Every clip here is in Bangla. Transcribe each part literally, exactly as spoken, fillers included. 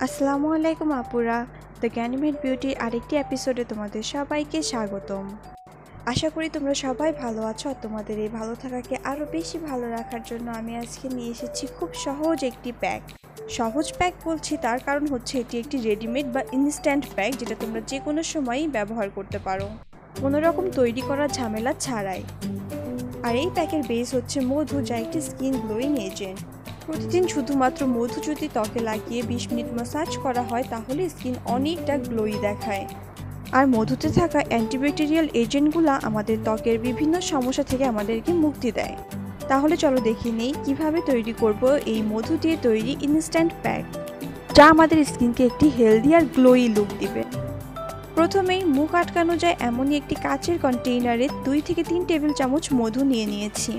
আসসালামু আলাইকুম আপুরা, দ্য গ্যানিমেড বিউটির আরেকটি এপিসোডে তোমাদের সবাইকে স্বাগতম। আশা করি তোমরা সবাই ভালো আছো। আর তোমাদের এই ভালো থাকাকে আরও বেশি ভালো রাখার জন্য আমি আজকে নিয়ে এসেছি খুব সহজ একটি প্যাক। সহজ প্যাক বলছি তার কারণ হচ্ছে এটি একটি রেডিমেড বা ইনস্ট্যান্ট প্যাক, যেটা তোমরা যে কোনো সময়ই ব্যবহার করতে পারো, কোনো রকম তৈরি করার ঝামেলা ছাড়াই। আর এই প্যাকের বেস হচ্ছে মধু, যা একটি স্কিন গ্লোয়িং এজেন্ট। প্রতিদিন শুধুমাত্র মধু যদি ত্বকে লাগিয়ে বিশ মিনিট ম্যাসাজ করা হয় তাহলে স্কিন অনেকটা গ্লোয়ি দেখায়। আর মধুতে থাকা অ্যান্টিব্যাকটেরিয়াল এজেন্টগুলো আমাদের ত্বকের বিভিন্ন সমস্যা থেকে আমাদেরকে মুক্তি দেয়। তাহলে চলো দেখে নিই কীভাবে তৈরি করব এই মধু দিয়ে তৈরি ইনস্ট্যান্ট প্যাক, যা আমাদের স্কিনকে একটি হেলদি আর গ্লোয়ি লুক দিবে। প্রথমেই মুখ আটকানো যায় এমনই একটি কাচের কন্টেইনারে দুই থেকে তিন টেবিল চামচ মধু নিয়ে নিয়েছি।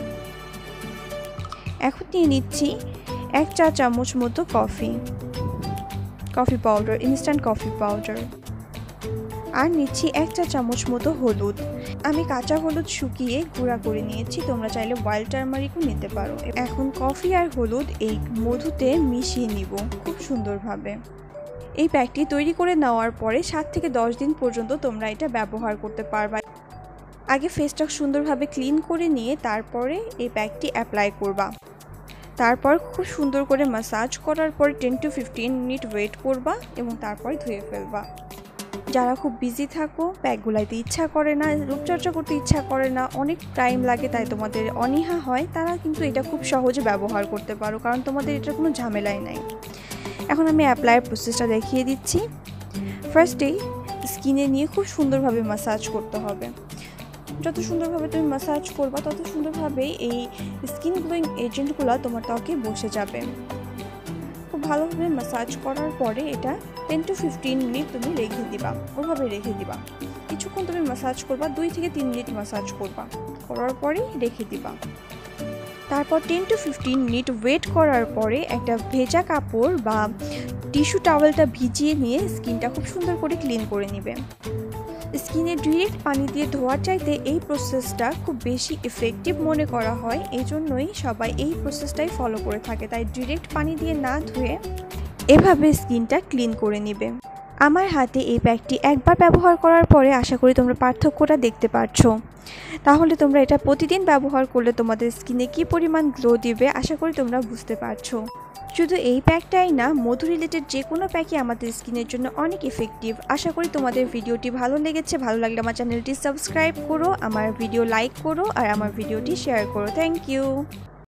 এখন নিয়ে নিচ্ছি এক চা চামচ মতো coffee coffee powder instant coffee powder আর নিচ্ছি এক চা চামচ মতো হলুদ। আমি কাঁচা হলুদ শুকিয়ে গুঁড়া করে নিয়েছি, তোমরা চাইলে ওয়াইল্ড টার্মারিকও নিতে পারো। এখন কফি আর হলুদ এই মধুতে মিশিয়ে নিব খুব সুন্দরভাবে। এই প্যাকটি তৈরি করে নেওয়ার পরে সাত থেকে দশ দিন পর্যন্ত তোমরা এটা ব্যবহার করতে পারবা। আগে ফেসটা সুন্দরভাবে ক্লিন করে নিয়ে তারপরে এই প্যাকটি অ্যাপ্লাই করবা। তারপর খুব সুন্দর করে ম্যাসাজ করার পর ten to fifteen minute wait করবা এবং তারপর ধুয়ে ফেলবা। যারা খুব বিজি থাকো, প্যাকগুলাইতে ইচ্ছা করে না, রূপচর্চা করতে ইচ্ছা করে না, অনেক টাইম লাগে, তাই তোমাদের অনীহা হয়, তারা কিন্তু এটা খুব সহজে ব্যবহার করতে পারো, কারণ তোমাদের এটার কোনো ঝামেলাই নাই। এখন আমি অ্যাপ্লাইয়ের প্রসেসটা দেখিয়ে দিচ্ছি। ফার্স্টেই স্কিনে নিয়ে খুব সুন্দরভাবে ম্যাসাজ করতে হবে। যত সুন্দরভাবে তুমি ম্যাসাজ করবা তত সুন্দরভাবে এই স্কিন গ্লোয়িং এজেন্টগুলো তোমার ত্বকে বসে যাবে। খুব ভালোভাবে ম্যাসাজ করার পরে এটা টেন টু ফিফটিন মিনিট তুমি রেখে দিবা, ওভাবে রেখে দিবা। কিছুক্ষণ তুমি ম্যাসাজ করবা, দুই থেকে তিন মিনিট ম্যাসাজ করবা, করার পরেই রেখে দিবা। তারপর ten to fifteen minute wait করার পরে একটা ভেজা কাপড় বা টিস্যু টাওয়েলটা ভিজিয়ে নিয়ে স্কিনটা খুব সুন্দর করে ক্লিন করে নিবে। স্কিনে ডিরেক্ট পানি দিয়ে ধোয়ার চাইতে এই প্রসেসটা খুব বেশি এফেক্টিভ মনে করা হয়, এই জন্যই সবাই এই প্রসেসটাই ফলো করে থাকে। তাই ডিরেক্ট পানি দিয়ে না ধুয়ে এভাবে স্কিনটা ক্লিন করে নেবে। আমার হাতে এই প্যাকটি একবার ব্যবহার করার পরে আশা করি তোমরা পার্থক্যটা দেখতে পাচ্ছো। তাহলে তোমরা এটা প্রতিদিন ব্যবহার করলে তোমাদের স্কিনে কী পরিমাণ গ্লো দিবে আশা করি তোমরা বুঝতে পারছো। শুধু এই প্যাকটাই না, মধু রিলেটেড যে কোনো প্যাকই আমাদের স্কিনের জন্য অনেক এফেক্টিভ। আশা করি তোমাদের ভিডিওটি ভালো লেগেছে। ভালো লাগলে আমার চ্যানেলটি সাবস্ক্রাইব করো, আমার ভিডিও লাইক করো আর আমার ভিডিওটি শেয়ার করো। Thank you.